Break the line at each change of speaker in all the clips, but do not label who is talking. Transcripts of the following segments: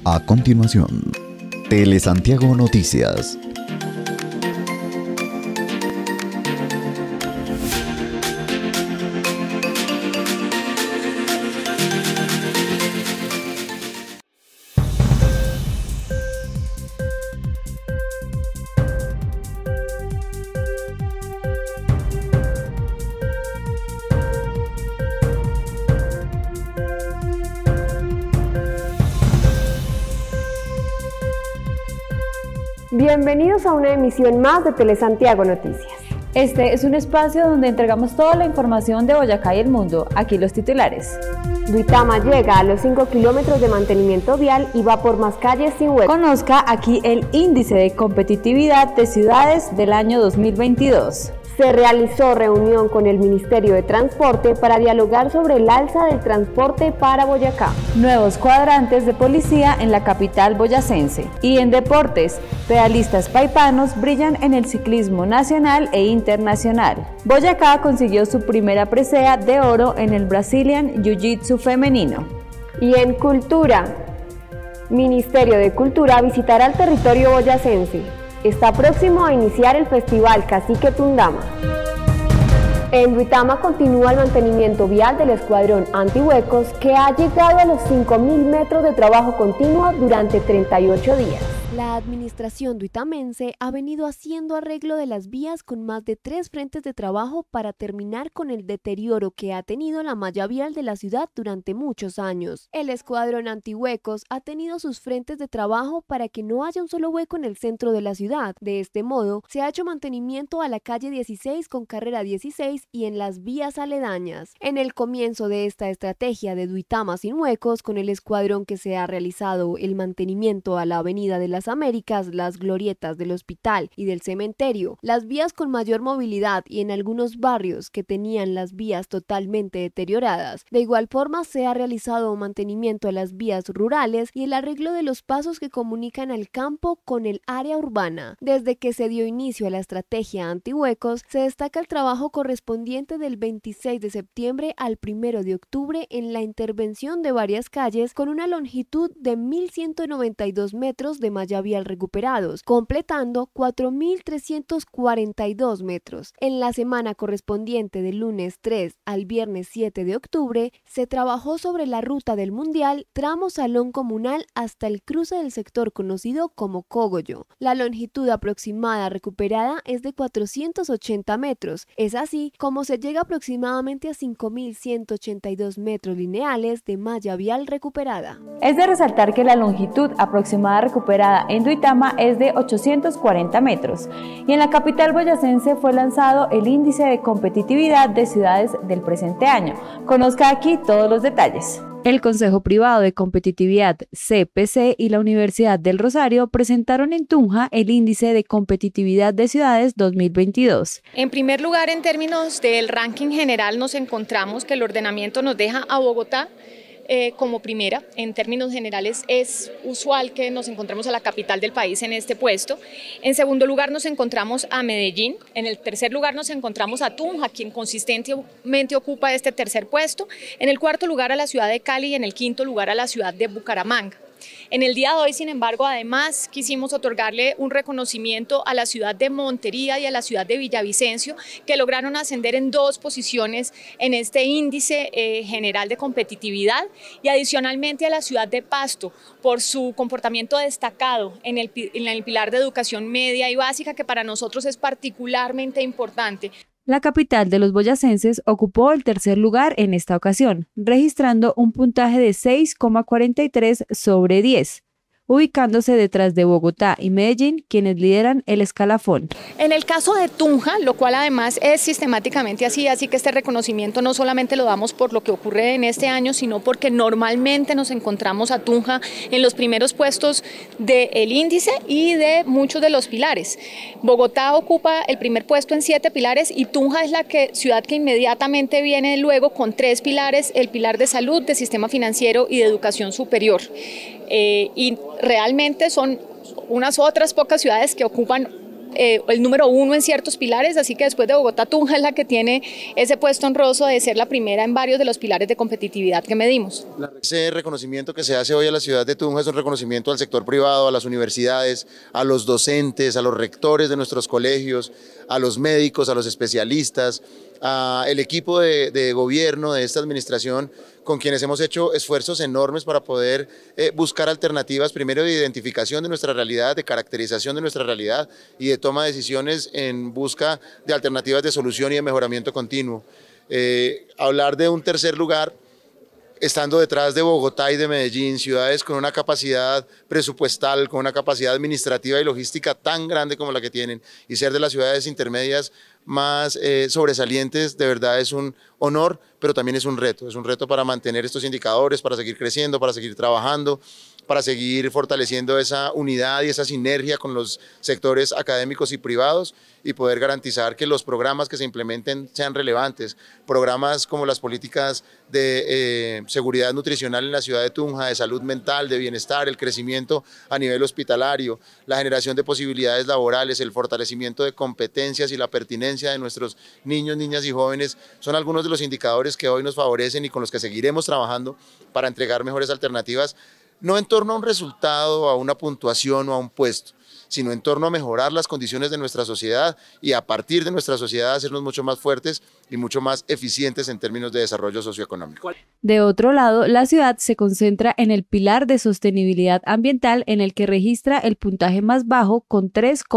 A continuación, Telesantiago Noticias.
Bienvenidos a una emisión más de Telesantiago Noticias.
Este es un espacio donde entregamos toda la información de Boyacá y el mundo. Aquí los titulares.
Duitama llega a los 5 kilómetros de mantenimiento vial y va por más calles sin huecos.
Conozca aquí el índice de competitividad de ciudades del año 2022.
Se realizó reunión con el Ministerio de Transporte para dialogar sobre el alza del transporte para Boyacá.
Nuevos cuadrantes de policía en la capital boyacense. Y en deportes, pedalistas paipanos brillan en el ciclismo nacional e internacional. Boyacá consiguió su primera presea de oro en el Brazilian Jiu-Jitsu femenino.
Y en cultura, Ministerio de Cultura visitará el territorio boyacense. Está próximo a iniciar el Festival Cacique Tundama. En Duitama continúa el mantenimiento vial del escuadrón antihuecos que ha llegado a los 5.000 metros de trabajo continuo durante 38 días.
La administración duitamense ha venido haciendo arreglo de las vías con más de 3 frentes de trabajo para terminar con el deterioro que ha tenido la malla vial de la ciudad durante muchos años. El escuadrón antihuecos ha tenido sus frentes de trabajo para que no haya un solo hueco en el centro de la ciudad. De este modo, se ha hecho mantenimiento a la calle 16 con carrera 16 y en las vías aledañas. En el comienzo de esta estrategia de Duitama sin huecos, con el escuadrón que se ha realizado el mantenimiento a la avenida de las Américas, las glorietas del hospital y del cementerio, las vías con mayor movilidad y en algunos barrios que tenían las vías totalmente deterioradas. De igual forma se ha realizado mantenimiento a las vías rurales y el arreglo de los pasos que comunican al campo con el área urbana. Desde que se dio inicio a la estrategia antihuecos, se destaca el trabajo correspondiente del 26 de septiembre al 1 de octubre en la intervención de varias calles con una longitud de 1.192 metros de malla vial recuperados, completando 4.342 metros. En la semana correspondiente del lunes 3 al viernes 7 de octubre, se trabajó sobre la ruta del Mundial, tramo Salón Comunal hasta el cruce del sector conocido como Cogollo. La longitud aproximada recuperada es de 480 metros. Es así como se llega aproximadamente a 5.182 metros lineales de malla vial recuperada.
Es de resaltar que la longitud aproximada recuperada en Duitama es de 840 metros y en la capital boyacense fue lanzado el índice de competitividad de ciudades del presente año. Conozca aquí todos los detalles. El Consejo Privado de Competitividad CPC y la Universidad del Rosario presentaron en Tunja el índice de competitividad de ciudades 2022.
En primer lugar, en términos del ranking general, nos encontramos que el ordenamiento nos deja a Bogotá como primera. En términos generales es usual que nos encontremos a la capital del país en este puesto. En segundo lugar nos encontramos a Medellín. En el tercer lugar nos encontramos a Tunja, quien consistentemente ocupa este tercer puesto. En el cuarto lugar a la ciudad de Cali y en el quinto lugar a la ciudad de Bucaramanga. En el día de hoy, sin embargo, además quisimos otorgarle un reconocimiento a la ciudad de Montería y a la ciudad de Villavicencio, que lograron ascender en 2 posiciones en este índice general de competitividad, y adicionalmente a la ciudad de Pasto por su comportamiento destacado en el pilar de educación media y básica, que para nosotros es particularmente importante.
La capital de los boyacenses ocupó el tercer lugar en esta ocasión, registrando un puntaje de 6,43 sobre 10. ubicándose detrás de Bogotá y Medellín, quienes lideran el escalafón.
En el caso de Tunja, lo cual además es sistemáticamente así que este reconocimiento no solamente lo damos por lo que ocurre en este año, sino porque normalmente nos encontramos a Tunja en los primeros puestos del índice y de muchos de los pilares. Bogotá ocupa el primer puesto en 7 pilares y Tunja es la ciudad que inmediatamente viene luego con 3 pilares, el pilar de salud, de sistema financiero y de educación superior. Y realmente son unas otras pocas ciudades que ocupan el número 1 en ciertos pilares, así que después de Bogotá, Tunja es la que tiene ese puesto honroso de ser la primera en varios de los pilares de competitividad que medimos.
Ese reconocimiento que se hace hoy a la ciudad de Tunja es un reconocimiento al sector privado, a las universidades, a los docentes, a los rectores de nuestros colegios, a los médicos, a los especialistas, al equipo de gobierno de esta administración, con quienes hemos hecho esfuerzos enormes para poder buscar alternativas, primero de identificación de nuestra realidad, de caracterización de nuestra realidad y de toma de decisiones en busca de alternativas de solución y de mejoramiento continuo. Hablar de un tercer lugar, estando detrás de Bogotá y de Medellín, ciudades con una capacidad presupuestal, con una capacidad administrativa y logística tan grande como la que tienen, y ser de las ciudades intermedias más sobresalientes, de verdad es un honor, pero también es un reto para mantener estos indicadores, para seguir creciendo, para seguir trabajando, para seguir fortaleciendo esa unidad y esa sinergia con los sectores académicos y privados y poder garantizar que los programas que se implementen sean relevantes. Programas como las políticas de seguridad nutricional en la ciudad de Tunja, de salud mental, de bienestar, el crecimiento a nivel hospitalario, la generación de posibilidades laborales, el fortalecimiento de competencias y la pertinencia de nuestros niños, niñas y jóvenes son algunos de los indicadores que hoy nos favorecen y con los que seguiremos trabajando para entregar mejores alternativas, no en torno a un resultado, a una puntuación o a un puesto, sino en torno a mejorar las condiciones de nuestra sociedad y a partir de nuestra sociedad hacernos mucho más fuertes y mucho más eficientes en términos de desarrollo socioeconómico.
De otro lado, la ciudad se concentra en el pilar de sostenibilidad ambiental, en el que registra el puntaje más bajo con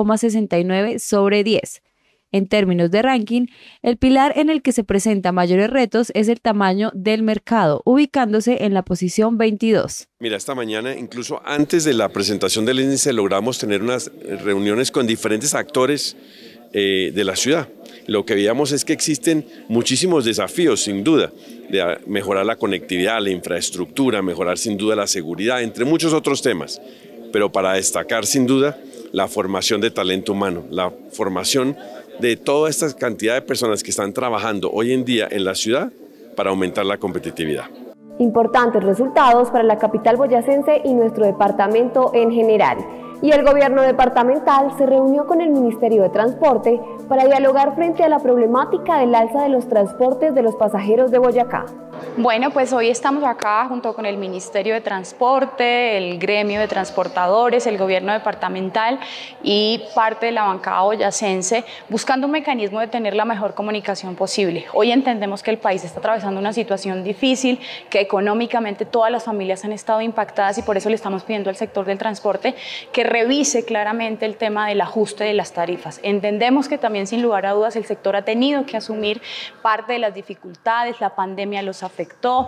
3,69 sobre 10. En términos de ranking, el pilar en el que se presentan mayores retos es el tamaño del mercado, ubicándose en la posición 22.
Mira, esta mañana, incluso antes de la presentación del índice, logramos tener unas reuniones con diferentes actores de la ciudad. Lo que veíamos es que existen muchísimos desafíos, sin duda, de mejorar la conectividad, la infraestructura, mejorar sin duda la seguridad, entre muchos otros temas. Pero para destacar, sin duda, la formación de talento humano, la formación de toda esta cantidad de personas que están trabajando hoy en día en la ciudad para aumentar la competitividad.
Importantes resultados para la capital boyacense y nuestro departamento en general. Y el gobierno departamental se reunió con el Ministerio de Transporte para dialogar frente a la problemática del alza de los transportes de los pasajeros de Boyacá.
Bueno, pues hoy estamos acá junto con el Ministerio de Transporte, el gremio de transportadores, el gobierno departamental y parte de la bancada boyacense buscando un mecanismo de tener la mejor comunicación posible. Hoy entendemos que el país está atravesando una situación difícil, que económicamente todas las familias han estado impactadas y por eso le estamos pidiendo al sector del transporte que revise claramente el tema del ajuste de las tarifas. Entendemos que también sin lugar a dudas el sector ha tenido que asumir parte de las dificultades, la pandemia los afectó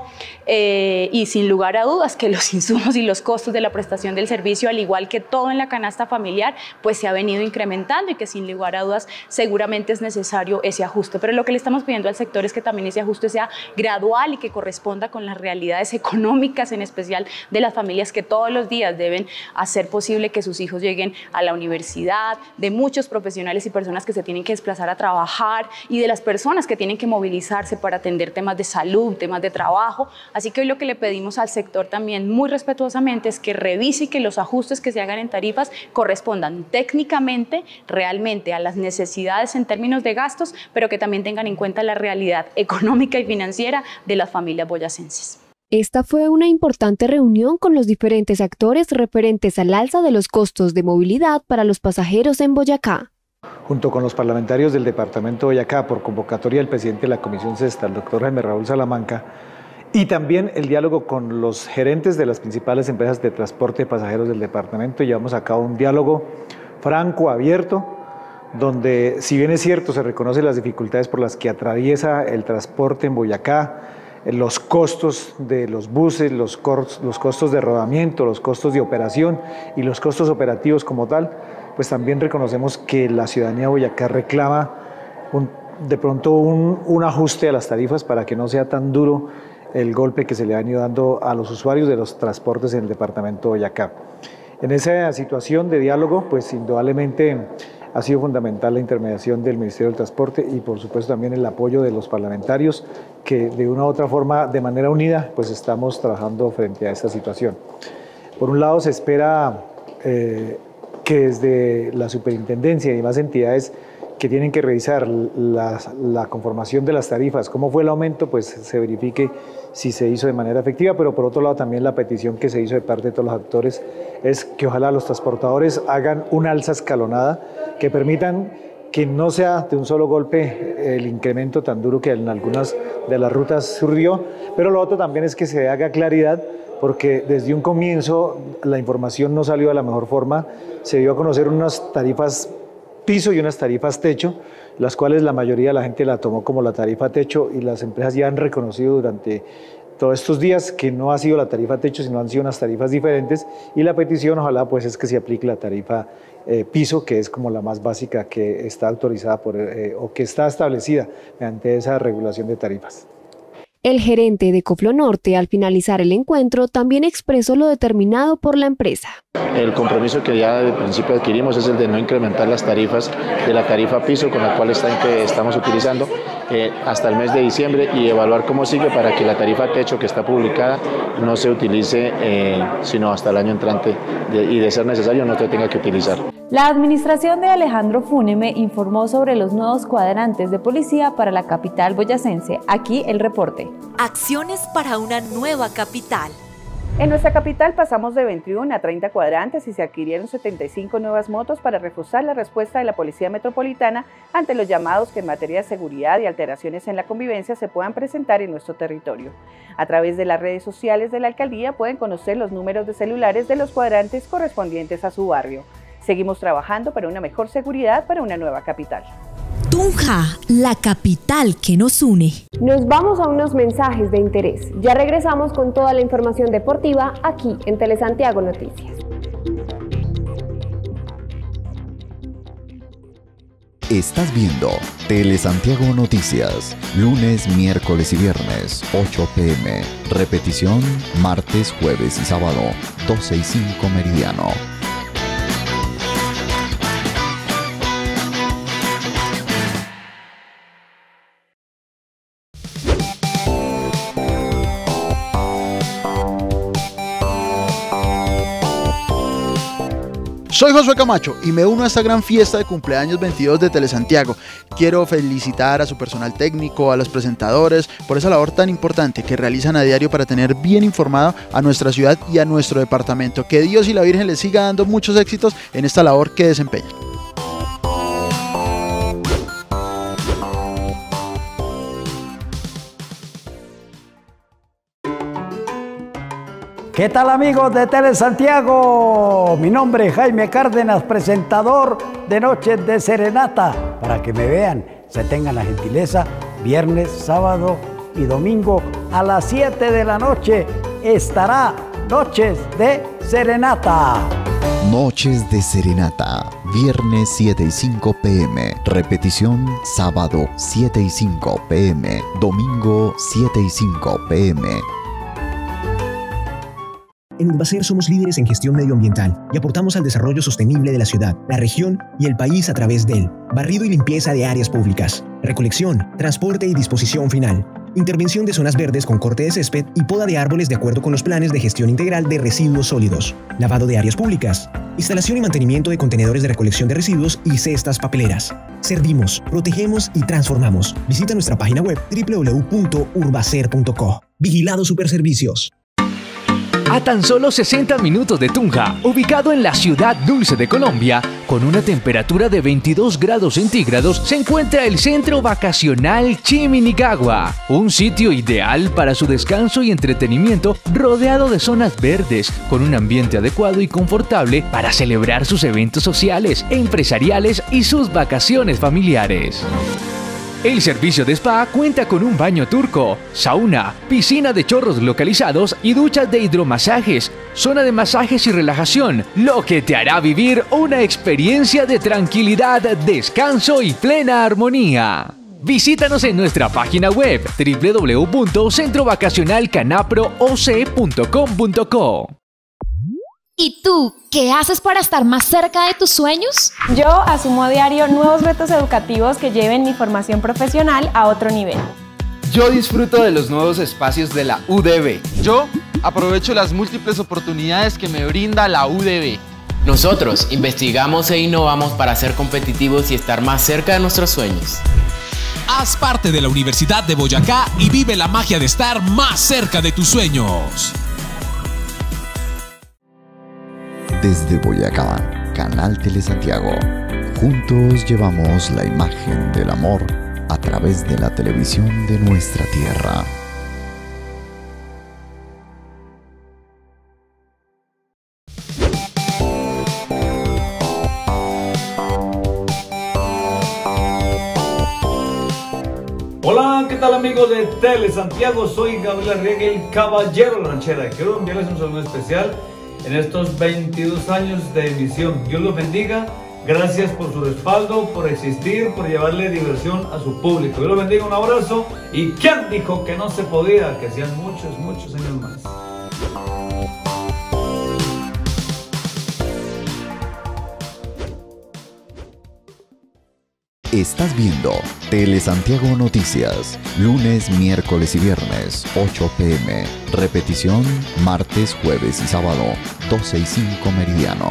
y sin lugar a dudas que los insumos y los costos de la prestación del servicio, al igual que todo en la canasta familiar, pues se ha venido incrementando y que sin lugar a dudas seguramente es necesario ese ajuste. Pero lo que le estamos pidiendo al sector es que también ese ajuste sea gradual y que corresponda con las realidades económicas, en especial de las familias que todos los días deben hacer posible que sus hijos lleguen a la universidad, de muchos profesionales y personas que se tienen que desplazar a trabajar y de las personas que tienen que movilizarse para atender temas de salud, temas de trabajo. Así que hoy lo que le pedimos al sector también muy respetuosamente es que revise y que los ajustes que se hagan en tarifas correspondan técnicamente realmente a las necesidades en términos de gastos, pero que también tengan en cuenta la realidad económica y financiera de las familias boyacenses.
Esta fue una importante reunión con los diferentes actores referentes al alza de los costos de movilidad para los pasajeros en Boyacá.
Junto con los parlamentarios del departamento de Boyacá, por convocatoria del presidente de la Comisión Sexta, el doctor Jaime Raúl Salamanca, y también el diálogo con los gerentes de las principales empresas de transporte de pasajeros del departamento, llevamos a cabo un diálogo franco, abierto, donde, si bien es cierto, se reconocen las dificultades por las que atraviesa el transporte en Boyacá, los costos de los buses, los costos de rodamiento, los costos de operación y los costos operativos como tal, pues también reconocemos que la ciudadanía de Boyacá reclama de pronto un ajuste a las tarifas para que no sea tan duro el golpe que se le han ido dando a los usuarios de los transportes en el departamento de Boyacá. En esa situación de diálogo, pues indudablemente ha sido fundamental la intermediación del Ministerio del Transporte y por supuesto también el apoyo de los parlamentarios que de una u otra forma, de manera unida, pues estamos trabajando frente a esta situación. Por un lado se espera que desde la superintendencia y demás entidades que tienen que revisar la conformación de las tarifas, cómo fue el aumento, pues se verifique si se hizo de manera efectiva, pero por otro lado también la petición que se hizo de parte de todos los actores es que ojalá los transportadores hagan una alza escalonada, que permitan que no sea de un solo golpe el incremento tan duro que en algunas de las rutas surgió, pero lo otro también es que se haga claridad, porque desde un comienzo la información no salió de la mejor forma, se dio a conocer unas tarifas piso y unas tarifas techo, las cuales la mayoría de la gente la tomó como la tarifa techo y las empresas ya han reconocido durante todos estos días que no ha sido la tarifa techo, sino han sido unas tarifas diferentes, y la petición ojalá pues es que se aplique la tarifa piso, que es como la más básica que está autorizada o que está establecida mediante esa regulación de tarifas.
El gerente de Coplo Norte, al finalizar el encuentro, también expresó lo determinado por la empresa.
El compromiso que ya de principio adquirimos es el de no incrementar las tarifas de la tarifa piso con la cual estamos utilizando hasta el mes de diciembre, y evaluar cómo sigue para que la tarifa techo que está publicada no se utilice sino hasta el año entrante y de ser necesario no se tenga que utilizar.
La administración de Alejandro Fúneme informó sobre los nuevos cuadrantes de policía para la capital boyacense. Aquí el reporte.
Acciones para una nueva capital.
En nuestra capital pasamos de 21 a 30 cuadrantes y se adquirieron 75 nuevas motos para reforzar la respuesta de la Policía Metropolitana ante los llamados que en materia de seguridad y alteraciones en la convivencia se puedan presentar en nuestro territorio. A través de las redes sociales de la alcaldía pueden conocer los números de celulares de los cuadrantes correspondientes a su barrio. Seguimos trabajando para una mejor seguridad para una nueva capital.
Tunja, la capital que nos une.
Nos vamos a unos mensajes de interés. Ya regresamos con toda la información deportiva aquí en Telesantiago Noticias.
Estás viendo Telesantiago Noticias, lunes, miércoles y viernes, 8 p.m. Repetición, martes, jueves y sábado, 12 y 5 meridiano.
Soy Josué Camacho y me uno a esta gran fiesta de cumpleaños 22 de Telesantiago. Quiero felicitar a su personal técnico, a los presentadores, por esa labor tan importante que realizan a diario para tener bien informado a nuestra ciudad y a nuestro departamento. Que Dios y la Virgen les siga dando muchos éxitos en esta labor que desempeñan.
¿Qué tal amigos de Telesantiago? Mi nombre es Jaime Cárdenas, presentador de Noches de Serenata. Para que me vean, se tengan la gentileza, viernes, sábado y domingo a las 7 de la noche estará Noches de Serenata.
Noches de Serenata, viernes 7 y 5 p.m. Repetición, sábado 7 y 5 p.m. Domingo 7 y 5 p.m.
En Urbacer somos líderes en gestión medioambiental y aportamos al desarrollo sostenible de la ciudad, la región y el país a través del barrido y limpieza de áreas públicas, recolección, transporte y disposición final, intervención de zonas verdes con corte de césped y poda de árboles de acuerdo con los planes de gestión integral de residuos sólidos, lavado de áreas públicas, instalación y mantenimiento de contenedores de recolección de residuos y cestas papeleras. Servimos, protegemos y transformamos. Visita nuestra página web www.urbacer.co. Vigilado Superservicios.
A tan solo 60 minutos de Tunja, ubicado en la ciudad dulce de Colombia, con una temperatura de 22 grados centígrados, se encuentra el Centro Vacacional Chiminigagua, un sitio ideal para su descanso y entretenimiento, rodeado de zonas verdes, con un ambiente adecuado y confortable para celebrar sus eventos sociales, empresariales y sus vacaciones familiares. El servicio de spa cuenta con un baño turco, sauna, piscina de chorros localizados y duchas de hidromasajes, zona de masajes y relajación, lo que te hará vivir una experiencia de tranquilidad, descanso y plena armonía. Visítanos en nuestra página web www.centrovacacionalcanaprooc.com.co.
¿Y tú, qué haces para estar más cerca de tus sueños?
Yo asumo a diario nuevos retos educativos que lleven mi formación profesional a otro nivel.
Yo disfruto de los nuevos espacios de la UDB.
Yo aprovecho las múltiples oportunidades que me brinda la UDB. Nosotros investigamos e innovamos para ser competitivos y estar más cerca de nuestros sueños.
Haz parte de la Universidad de Boyacá y vive la magia de estar más cerca de tus sueños.
Desde Boyacá, Canal Telesantiago. Juntos llevamos la imagen del amor a través de la televisión de nuestra tierra.
Hola, ¿qué tal amigos de Telesantiago? Soy Gabriel Arriaga, el caballero ranchera. Quiero enviarles un saludo especial en estos 22 años de emisión. Dios los bendiga. Gracias por su respaldo, por existir, por llevarle diversión a su público. Dios los bendiga, un abrazo. ¿Y quién dijo que no se podía? Que sean muchos, muchos años más.
Estás viendo Telesantiago Noticias, lunes, miércoles y viernes, 8 p.m. Repetición, martes, jueves y sábado, 12 y 5 meridiano.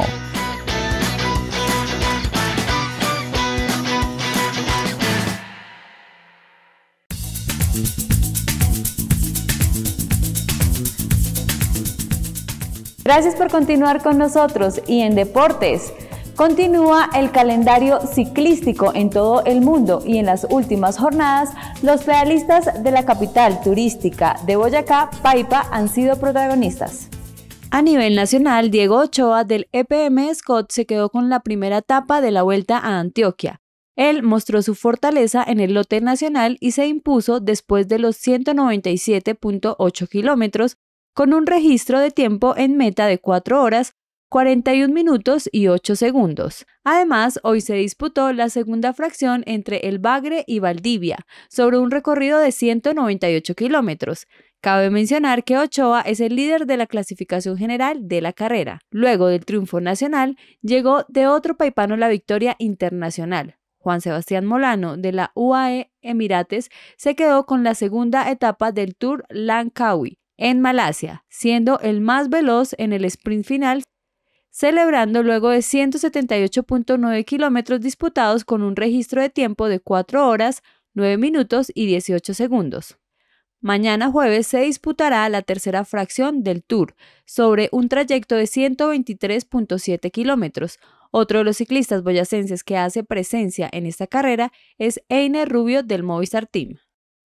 Gracias por continuar con nosotros y en deportes. Continúa el calendario ciclístico en todo el mundo y en las últimas jornadas los pedalistas de la capital turística de Boyacá, Paipa, han sido protagonistas. A nivel nacional, Diego Ochoa del EPM Scott se quedó con la primera etapa de la Vuelta a Antioquia. Él mostró su fortaleza en el lote nacional y se impuso después de los 197.8 kilómetros con un registro de tiempo en meta de 4 horas, 41 minutos y 8 segundos. Además, hoy se disputó la segunda fracción entre El Bagre y Valdivia, sobre un recorrido de 198 kilómetros. Cabe mencionar que Ochoa es el líder de la clasificación general de la carrera. Luego del triunfo nacional, llegó de otro paipano la victoria internacional. Juan Sebastián Molano, de la UAE Emirates, se quedó con la segunda etapa del Tour Langkawi, en Malasia, siendo el más veloz en el sprint final, celebrando luego de 178.9 kilómetros disputados con un registro de tiempo de 4 horas, 9 minutos y 18 segundos. Mañana jueves se disputará la tercera fracción del Tour, sobre un trayecto de 123.7 kilómetros. Otro de los ciclistas boyacenses que hace presencia en esta carrera es Einer Rubio del Movistar Team.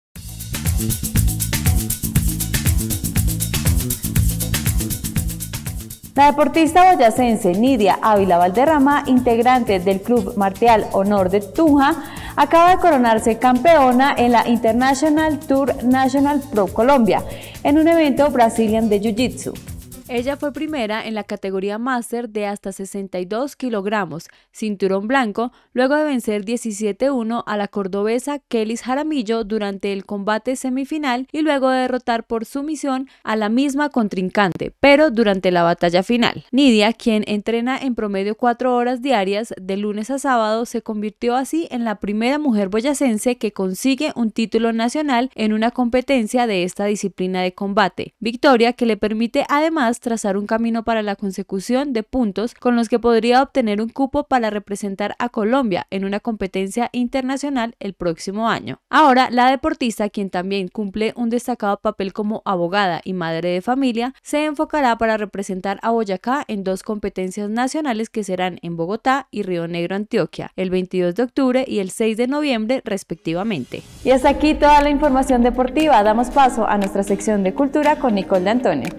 La deportista boyacense Nidia Ávila Valderrama, integrante del Club Martial Honor de Tunja, acaba de coronarse campeona en la International Tour National Pro Colombia, en un evento Brazilian de Jiu-Jitsu. Ella fue primera en la categoría máster de hasta 62 kilogramos, cinturón blanco, luego de vencer 17-1 a la cordobesa Kelis Jaramillo durante el combate semifinal y luego de derrotar por sumisión a la misma contrincante, pero durante la batalla final. Nidia, quien entrena en promedio 4 horas diarias de lunes a sábado, se convirtió así en la primera mujer boyacense que consigue un título nacional en una competencia de esta disciplina de combate, victoria que le permite además trazar un camino para la consecución de puntos con los que podría obtener un cupo para representar a Colombia en una competencia internacional el próximo año. Ahora, la deportista, quien también cumple un destacado papel como abogada y madre de familia, se enfocará para representar a Boyacá en 2 competencias nacionales que serán en Bogotá y Río Negro, Antioquia, el 22 de octubre y el 6 de noviembre respectivamente. Y hasta aquí toda la información deportiva. Damos paso a nuestra sección de cultura con Nicole de Antonio.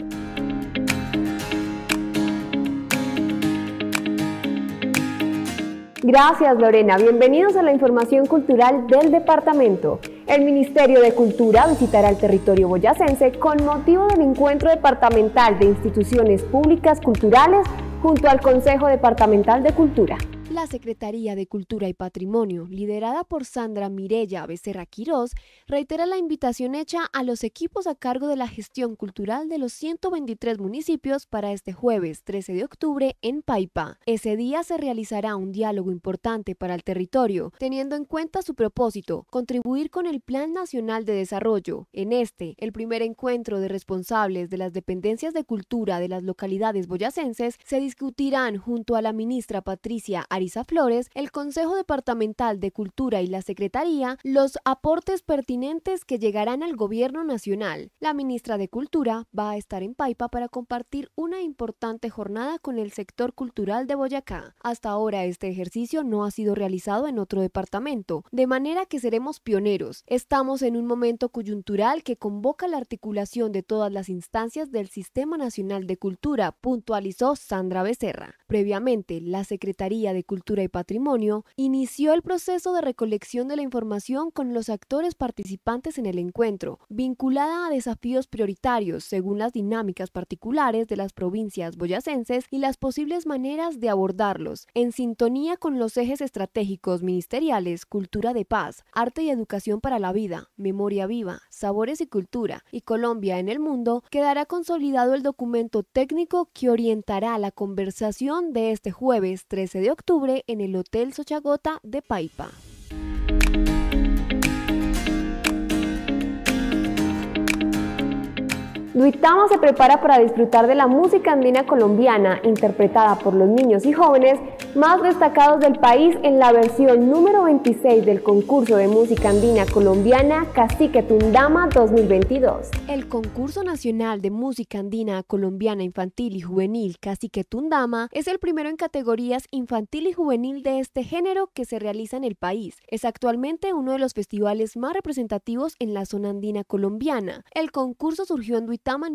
Gracias, Lorena. Bienvenidos a la información cultural del departamento. El Ministerio de Cultura visitará el territorio boyacense con motivo del encuentro departamental de instituciones públicas culturales junto al Consejo Departamental de Cultura.
La Secretaría de Cultura y Patrimonio, liderada por Sandra Mireya Becerra Quirós, reitera la invitación hecha a los equipos a cargo de la gestión cultural de los 123 municipios para este jueves 13 de octubre en Paipa. Ese día se realizará un diálogo importante para el territorio, teniendo en cuenta su propósito, contribuir con el Plan Nacional de Desarrollo. En el primer encuentro de responsables de las dependencias de cultura de las localidades boyacenses, se discutirán junto a la ministra Patricia Ariza Flores, el Consejo Departamental de Cultura y la Secretaría, los aportes pertinentes que llegarán al Gobierno Nacional. La ministra de Cultura va a estar en Paipa para compartir una importante jornada con el sector cultural de Boyacá. Hasta ahora este ejercicio no ha sido realizado en otro departamento, de manera que seremos pioneros. Estamos en un momento coyuntural que convoca la articulación de todas las instancias del Sistema Nacional de Cultura, puntualizó Sandra Becerra. Previamente, la Secretaría de Cultura y Patrimonio inició el proceso de recolección de la información con los actores participantes en el encuentro, vinculada a desafíos prioritarios según las dinámicas particulares de las provincias boyacenses y las posibles maneras de abordarlos, en sintonía con los ejes estratégicos ministeriales: cultura de paz, arte y educación para la vida, memoria viva, sabores y cultura, y Colombia en el mundo. Quedará consolidado el documento técnico que orientará la conversación de este jueves 13 de octubre en el Hotel Xochagota de Paipa.
Duitama se prepara para disfrutar de la música andina colombiana interpretada por los niños y jóvenes más destacados del país en la versión número 26 del concurso de música andina colombiana Cacique Tundama 2022.
El concurso nacional de música andina colombiana infantil y juvenil Cacique Tundama es el primero en categorías infantil y juvenil de este género que se realiza en el país. Es actualmente uno de los festivales más representativos en la zona andina colombiana. El concurso surgió en Duitama en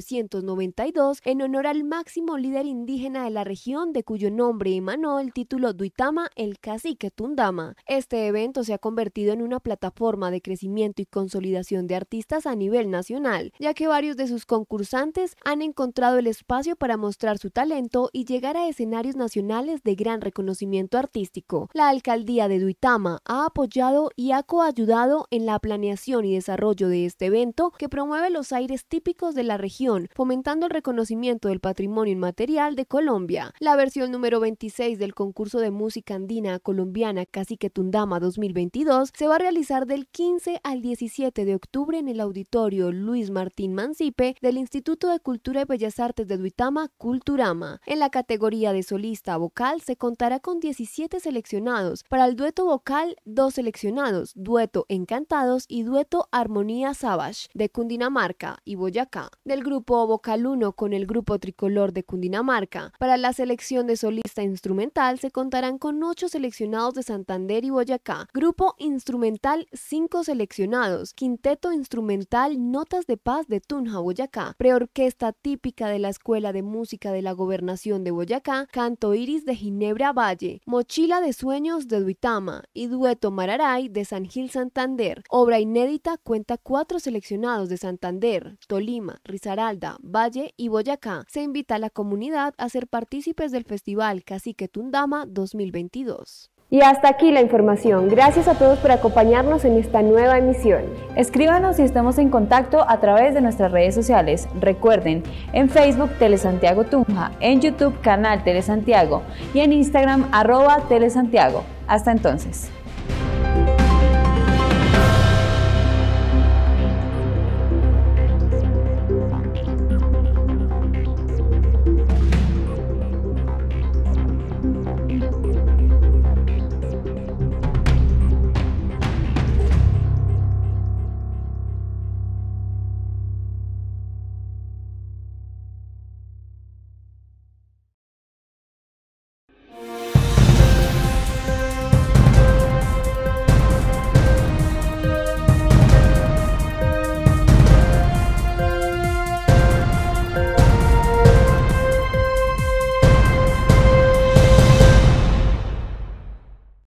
1992 en honor al máximo líder indígena de la región, de cuyo nombre emanó el título Duitama, el Cacique Tundama. Este evento se ha convertido en una plataforma de crecimiento y consolidación de artistas a nivel nacional, ya que varios de sus concursantes han encontrado el espacio para mostrar su talento y llegar a escenarios nacionales de gran reconocimiento artístico. La alcaldía de Duitama ha apoyado y ha coayudado en la planeación y desarrollo de este evento, que promueve los aires típicos de la región, fomentando el reconocimiento del patrimonio inmaterial de Colombia. La versión número 26 del concurso de música andina colombiana Cacique Tundama 2022 se va a realizar del 15 al 17 de octubre en el auditorio Luis Martín Mancipe del Instituto de Cultura y Bellas Artes de Duitama, Culturama. En la categoría de solista vocal se contará con 17 seleccionados. Para el dueto vocal, 2 seleccionados: dueto Encantados y dueto Armonía Savage de Cundinamarca y Boyacá. Del grupo vocal 1 con el grupo tricolor de Cundinamarca. Para la selección de solista instrumental se contarán con 8 seleccionados de Santander y Boyacá. Grupo instrumental, 5 seleccionados. Quinteto instrumental Notas de Paz de Tunja, Boyacá. Preorquesta típica de la Escuela de Música de la Gobernación de Boyacá. Canto Iris de Ginebra Valle. Mochila de Sueños de Duitama y dueto Mararay de San Gil, Santander. Obra inédita cuenta 4 seleccionados de Santander, Tolima, Risaralda, Valle y Boyacá. Se invita a la comunidad a ser partícipes del Festival Cacique Tundama 2022.
Y hasta aquí la información. Gracias a todos por acompañarnos en esta nueva emisión.
Escríbanos y estemos en contacto a través de nuestras redes sociales. Recuerden, en Facebook Telesantiago Tunja, en YouTube canal Telesantiago y en Instagram @Telesantiago. Hasta entonces.